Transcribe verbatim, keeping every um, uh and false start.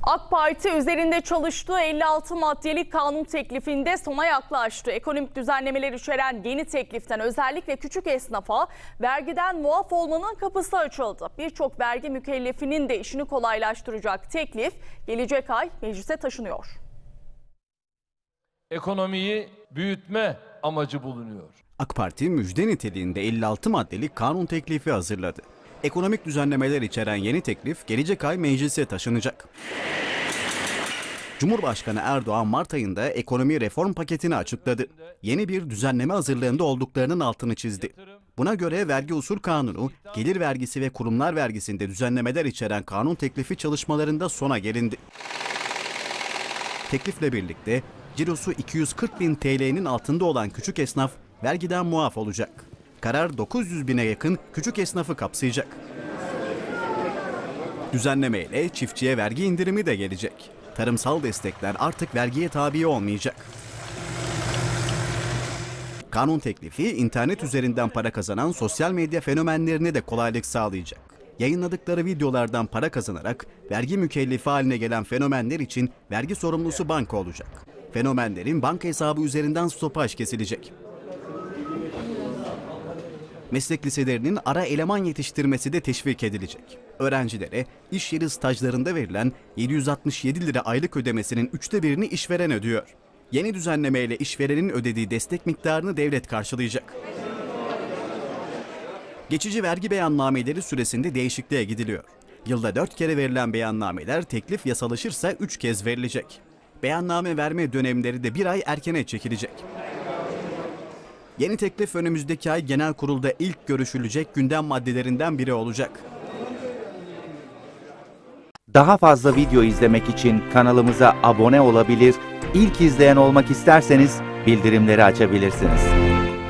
AK Parti üzerinde çalıştığı elli altı maddelik kanun teklifinde sona yaklaştı. Ekonomik düzenlemeler içeren yeni tekliften özellikle küçük esnafa vergiden muaf olmanın kapısı açıldı. Birçok vergi mükellefinin de işini kolaylaştıracak teklif gelecek ay meclise taşınıyor. Ekonomiyi büyütme amacı bulunuyor. AK Parti müjde niteliğinde elli altı maddelik kanun teklifi hazırladı. Ekonomik düzenlemeler içeren yeni teklif gelecek ay meclise taşınacak. Cumhurbaşkanı Erdoğan Mart ayında ekonomi reform paketini açıkladı. Yeni bir düzenleme hazırlığında olduklarının altını çizdi. Buna göre vergi usul kanunu, gelir vergisi ve kurumlar vergisinde düzenlemeler içeren kanun teklifi çalışmalarında sona gelindi. Teklifle birlikte cirosu iki yüz kırk bin T L'nin altında olan küçük esnaf vergiden muaf olacak. Karar dokuz yüz bine yakın küçük esnafı kapsayacak. Düzenlemeyle çiftçiye vergi indirimi de gelecek. Tarımsal destekler artık vergiye tabi olmayacak. Kanun teklifi internet üzerinden para kazanan sosyal medya fenomenlerine de kolaylık sağlayacak. Yayınladıkları videolardan para kazanarak vergi mükellefi haline gelen fenomenler için vergi sorumlusu banka olacak. Fenomenlerin banka hesabı üzerinden stopaj kesilecek. Meslek liselerinin ara eleman yetiştirmesi de teşvik edilecek. Öğrencilere iş yeri stajlarında verilen yedi yüz altmış yedi lira aylık ödemesinin üçte birini işveren ödüyor. Yeni düzenlemeyle işverenin ödediği destek miktarını devlet karşılayacak. Geçici vergi beyannameleri süresinde değişikliğe gidiliyor. Yılda dört kere verilen beyannameler teklif yasalaşırsa üç kez verilecek. Beyanname verme dönemleri de bir ay erkene çekilecek. Yeni teklif önümüzdeki ay genel kurulda ilk görüşülecek gündem maddelerinden biri olacak. Daha fazla video izlemek için kanalımıza abone olabilir, ilk izleyen olmak isterseniz bildirimleri açabilirsiniz.